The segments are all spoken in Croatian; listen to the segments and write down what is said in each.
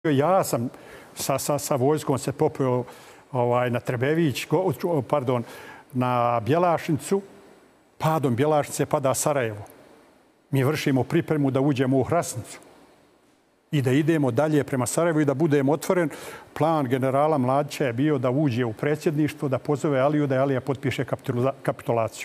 Ja sam sa vojskom se popeo na Trebević, na Bjelašnicu. Padom Bjelašnice pada Sarajevo. Mi vršimo pripremu da uđemo u Hrasnicu i da idemo dalje prema Sarajevu i da budemo otvoren. Plan generala Mladića je bio da uđe u predsjedništvo, da pozove Aliju, da Alija potpiše kapitulaciju.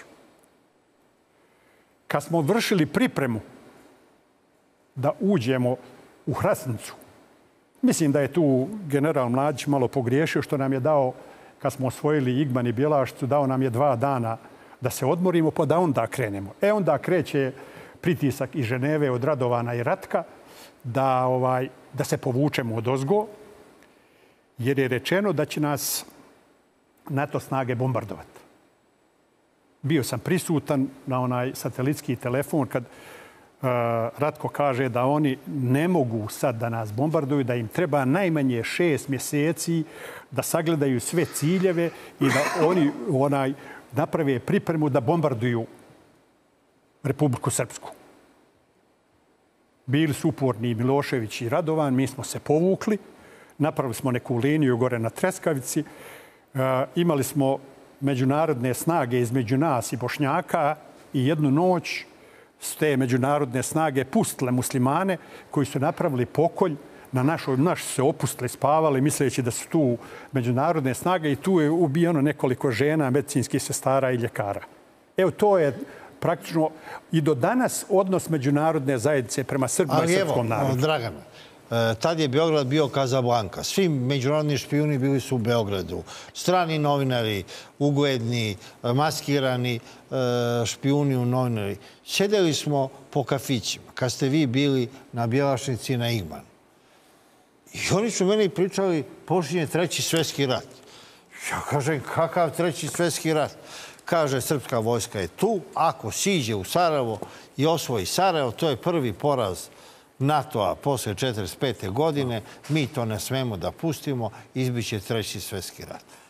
Kad smo vršili pripremu da uđemo u Hrasnicu, mislim da je tu general Mladić malo pogriješio što nam je dao, kad smo osvojili Igman i Bjelašnicu, dao nam je 2 dana da se odmorimo pa da onda krenemo. Onda kreće pritisak iz Ženeve od Radovana i Ratka da se povučemo odozgo, jer je rečeno da će nas NATO snage bombardovati. Bio sam prisutan na onaj satelitski telefon kad Ratko kaže da oni ne mogu sad da nas bombarduju, da im treba najmanje 6 mjeseci da sagledaju sve ciljeve i da oni naprave pripremu da bombarduju Republiku Srpsku. Bili su uporni Milošević i Radovan, mi smo se povukli, napravili smo neku liniju gore na Treskavici, imali smo međunarodne snage između nas i Bošnjaka i jednu noć s te međunarodne snage pustile muslimane koji su napravili pokolj na naš se opustili, spavali misleći da su tu međunarodne snage i tu je ubijeno nekoliko žena, medicinskih sestara i ljekara. Evo to je praktično i do danas odnos međunarodne zajednice prema Srbima i srpskom narodu. Ali evo, Dragane, tad je Beograd bio Kazablanka. Svi međunarodni špijuni bili su u Beogradu. Strani novinari, ugledni, maskirani špijuni u novinari. Sjedeli smo po kafićima kad ste vi bili na Bjelašnici i na Igmanu. I oni su meni pričali, počinje 3. svjetski rat. Ja kažem, kakav 3. svjetski rat? Kaže, srpska vojska je tu. Ako siđe u Sarajevo i osvoji Sarajevo, to je prvi poraz NATO-a posle 1945. godine. Mi to ne smemo da pustimo. Izbiće 3. svjetski rat.